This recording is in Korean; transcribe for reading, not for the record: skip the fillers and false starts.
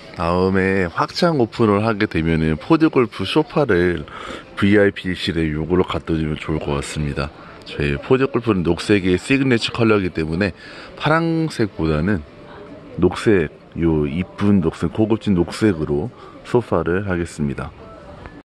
다음에 확장 오픈을 하게 되면은 포드골프 소파를 VIP실에 요걸로 갖다 주면 좋을 것 같습니다. 저희 포드골프는 녹색이 시그니처 컬러이기 때문에 파란색보다는 녹색, 요 이쁜 녹색, 고급진 녹색으로 소파를 하겠습니다.